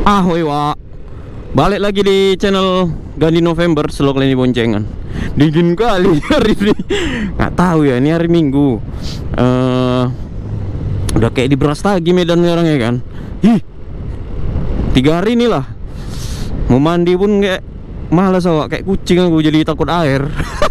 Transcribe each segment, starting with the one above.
Ahoy Wak, balik lagi di channel Gandhi November Slow Kali Boncengan. Dingin kali hari ini. Nggak tahu ya, ini hari Minggu. Udah kayak di Brastagi Medan sekarang ya kan. 3 hari inilah. Mau mandi pun kayak malas awak, kayak kucing aku, jadi takut air.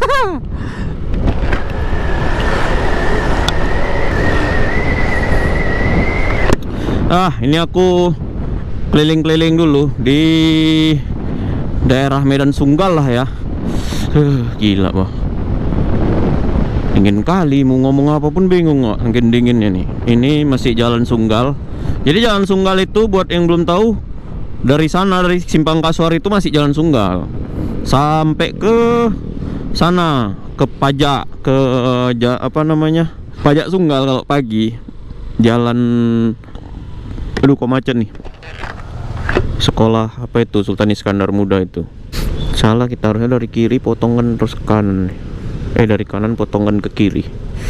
Ini aku keliling-keliling dulu di daerah Medan Sunggal lah ya. Gila bah, dingin kali, mau ngomong apapun bingung kok, saking dinginnya nih. Ini masih Jalan Sunggal. Jadi Jalan Sunggal itu buat yang belum tahu, dari sana, dari Simpang Kasuar itu masih Jalan Sunggal sampai ke sana, ke Pajak, ke apa namanya, Pajak Sunggal kalau pagi. Jalan, aduh kok macet nih. Sekolah apa itu, Sultan Iskandar Muda itu. Salah, kita harusnya dari kiri potongan terus ke kanan. Dari kanan potongan ke kiri.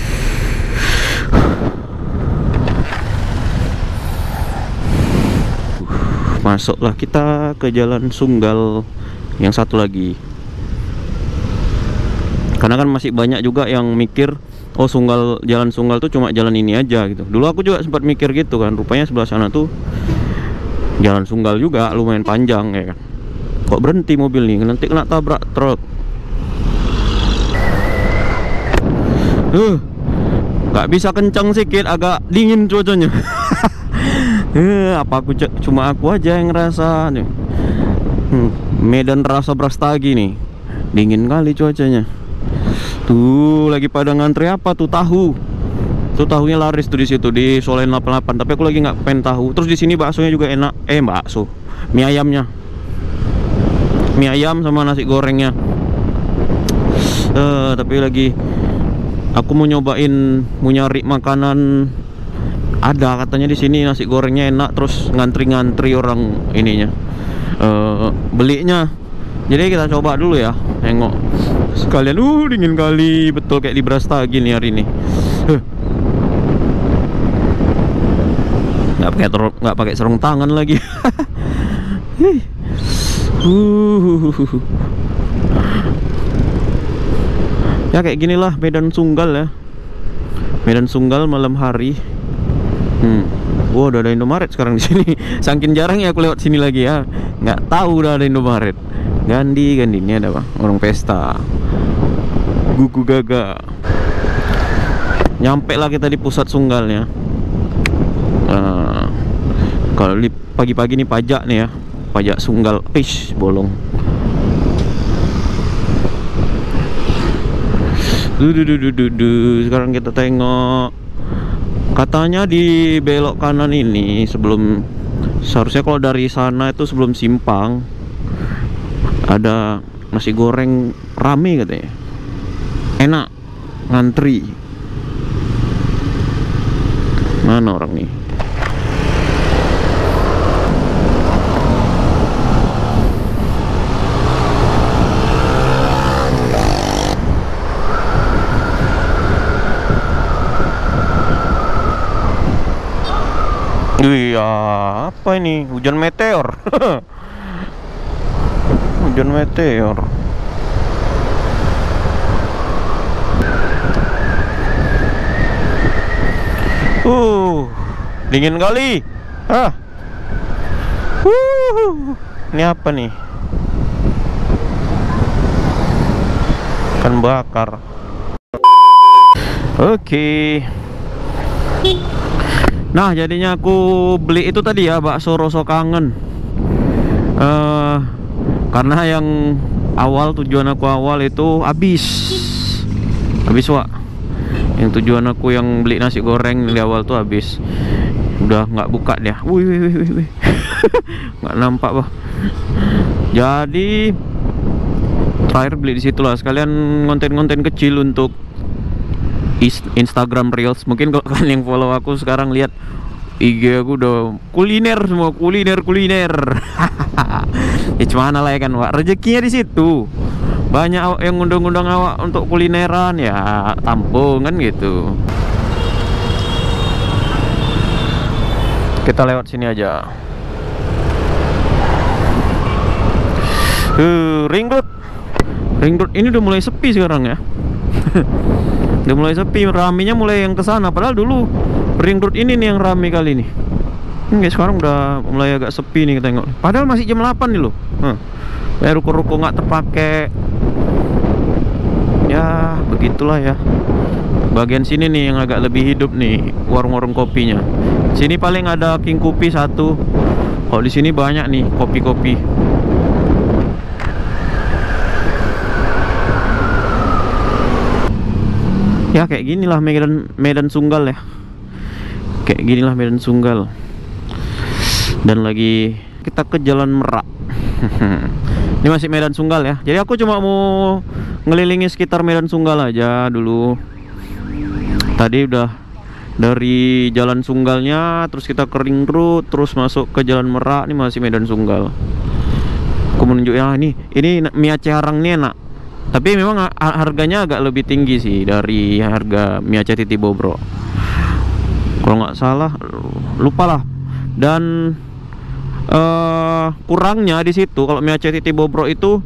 Masuklah kita ke Jalan Sunggal yang satu lagi. Karena kan masih banyak juga yang mikir, oh Sunggal, Jalan Sunggal tuh cuma jalan ini aja gitu. Dulu aku juga sempat mikir gitu kan, rupanya sebelah sana tuh Jalan Sunggal juga lumayan panjang ya kan. Kok berhenti mobil nih, nanti kena tabrak truk. Nggak bisa kencang sedikit, agak dingin cuacanya. Apa aku cuma aku aja yang ngerasa nih. Medan rasa Brastagi nih, dingin kali cuacanya. Tuh lagi pada ngantri apa tuh, tahu. Tuh tahunya laris tuh di situ di Solen 88. Tapi aku lagi nggak pengen tahu. Terus di sini baksonya juga enak. Bakso, mie ayamnya, mie ayam sama nasi gorengnya. Tapi lagi aku mau nyobain, mau nyari makanan. Ada katanya di sini nasi gorengnya enak. Terus ngantri-ngantri orang ininya, belinya. Jadi kita coba dulu ya, nengok sekalian. Dingin kali, betul kayak di Brastagi nih hari ini. Nggak pakai sarung tangan lagi. Ya kayak ginilah Medan Sunggal ya. Medan Sunggal malam hari. Wow, udah ada Indomaret sekarang di sini. Saking jarangnya aku lewat sini lagi ya, nggak tahu udah ada Indomaret. Gandhi ini ada bang, orang pesta. Gugu gaga. Nyampe lah kita di pusat Sunggalnya. Kalau di pagi-pagi nih pajak nih ya, Pajak Sunggal. Bolong. Sekarang kita tengok. Katanya di belok kanan ini sebelum, seharusnya kalau dari sana itu sebelum simpang, ada nasi goreng rame katanya. Enak, ngantri. Mana orang nih? Iya, apa ini? Hujan meteor. Hujan meteor. Dingin kali. Ini apa nih? Ikan bakar. Oke. Nah, jadinya aku beli itu tadi ya, bakso Rasa Kangen. Karena yang awal, tujuan aku awal itu habis Wak. Yang tujuan aku yang beli nasi goreng di awal tuh habis. Udah nggak buka dia. Wih. Nggak nampak bah. Jadi terakhir beli di situ lah, sekalian konten-konten kecil untuk Instagram Reels. Mungkin kalau kalian yang follow aku sekarang lihat IG aku udah kuliner semua, kuliner. Ya cuman lah ya kan, Wak, rezekinya di situ. Banyak yang ngundang-ngundang awak untuk kulineran, ya tampung kan gitu. Kita lewat sini aja. Ring road. Ring road ini udah mulai sepi sekarang ya. Udah mulai sepi, ramenya mulai yang kesana. Padahal dulu ring road ini nih yang rame kali nih. Guys, sekarang udah mulai agak sepi nih, kita tengok. Padahal masih jam 8 nih loh. Ruko-ruko nggak terpakai. Ya begitulah ya. Bagian sini nih yang agak lebih hidup nih, warung-warung kopinya. Sini paling ada King Kopi satu. Kalau di sini banyak nih kopi-kopi. Ya kayak ginilah Medan Sunggal ya. Kayak ginilah Medan Sunggal. Dan lagi kita ke Jalan Merak. Ini masih Medan Sunggal ya. Jadi aku cuma mau ngelilingi sekitar Medan Sunggal aja dulu. Tadi udah dari Jalan Sunggalnya, terus kita ke Ring Road, terus masuk ke Jalan Merak. Ini masih Medan Sunggal. Aku menunjuk ya, ini mie Aceh Harang ini enak. Tapi memang harganya agak lebih tinggi sih dari harga mie Aceh Titi Bobro. Kalau nggak salah, lupa lah. Dan kurangnya di situ kalau mie Aceh Titi Bobro itu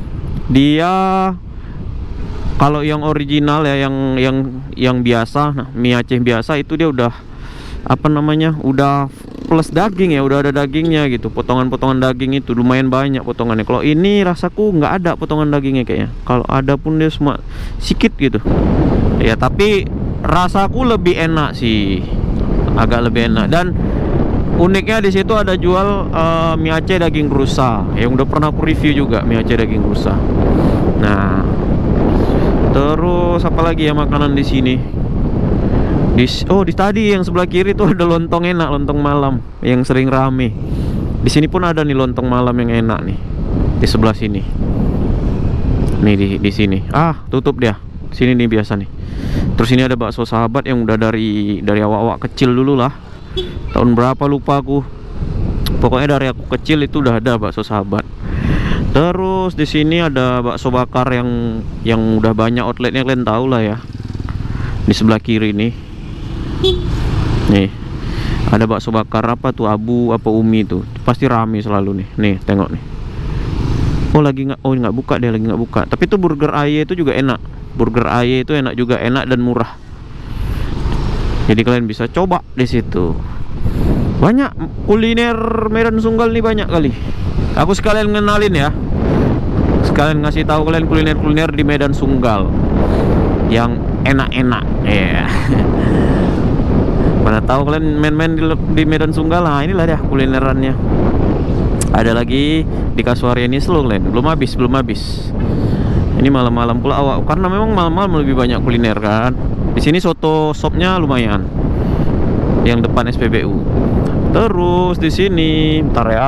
dia, kalau yang original ya, yang biasa, nah mie Aceh biasa itu dia udah apa namanya, udah plus daging ya, udah ada dagingnya gitu, potongan-potongan daging itu lumayan banyak potongannya. Kalau ini rasaku nggak ada potongan dagingnya kayaknya. Kalau ada pun dia cuma sedikit gitu ya, tapi rasaku lebih enak sih, agak lebih enak. Dan uniknya di situ ada jual mie Aceh daging rusa, yang udah pernah aku review juga, mie Aceh daging rusa. Nah, terus apa lagi ya makanan di sini? Di tadi yang sebelah kiri tuh ada lontong enak, lontong malam yang sering rame. Di sini pun ada nih lontong malam yang enak nih. Di sebelah sini. Nih di sini. Tutup dia. Sini nih biasa nih. Terus ini ada bakso Sahabat yang udah dari awak-awak kecil dulu lah. Tahun berapa lupa aku. Pokoknya dari aku kecil itu udah ada bakso Sahabat. Terus di sini ada bakso bakar yang udah banyak outletnya, kalian tahu lah ya. Di sebelah kiri nih. Nih. Ada bakso bakar apa tuh, Abu apa Umi tuh. Pasti rame selalu nih. Nih, tengok nih. Nggak buka, dia lagi nggak buka. Tapi tuh burger Aye itu juga enak. Burger Aye itu enak juga, enak dan murah. Jadi kalian bisa coba di situ. Banyak kuliner Medan Sunggal nih, banyak kali. Aku sekalian ngenalin ya. Sekalian ngasih tahu kalian kuliner-kuliner di Medan Sunggal yang enak-enak. Ya. Mana tahu kalian main-main di Medan Sunggal. Nah, inilah dia kulinerannya. Ada lagi di Kasuari ini slow kalian. Belum habis. Ini malam-malam pula awak, karena memang malam-malam lebih banyak kuliner kan. Di sini soto sopnya lumayan. Yang depan SPBU. Terus di sini, bentar ya.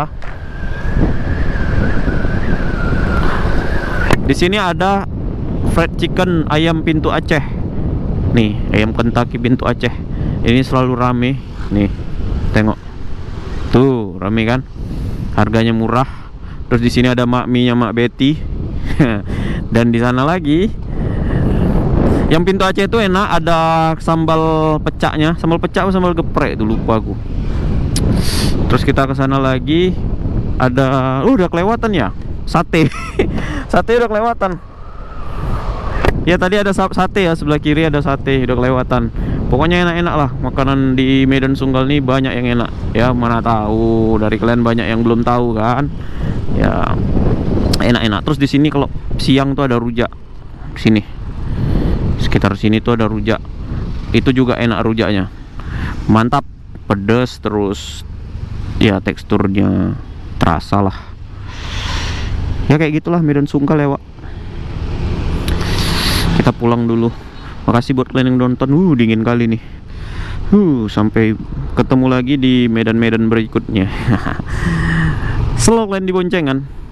Di sini ada fried chicken ayam pintu Aceh. Nih, ayam Kentucky pintu Aceh. Ini selalu rame. Nih, tengok. Tuh, rame kan? Harganya murah. Terus di sini ada makminya Mak Betty. Dan di sana lagi yang pintu Aceh itu enak, ada sambal pecaknya. Sambal pecak atau sambal geprek itu lupa aku. Terus kita ke sana lagi ada udah kelewatan ya, sate. Sate udah kelewatan. Ya tadi ada sate ya, sebelah kiri ada sate, udah kelewatan. Pokoknya enak-enak lah makanan di Medan Sunggal nih, banyak yang enak. Ya mana tahu dari kalian banyak yang belum tahu kan. Ya enak-enak. Terus di sini kalau siang tuh ada rujak. Sini. Sekitar sini tuh ada rujak. Itu juga enak rujaknya. Mantap, pedas, terus ya teksturnya terasa lah. Ya kayak gitulah Medan Sunggal ya, Wak. Kita pulang dulu. Makasih buat kalian yang nonton. Dingin kali nih. Sampai ketemu lagi di medan-medan berikutnya. Selalu kalian di boncengan.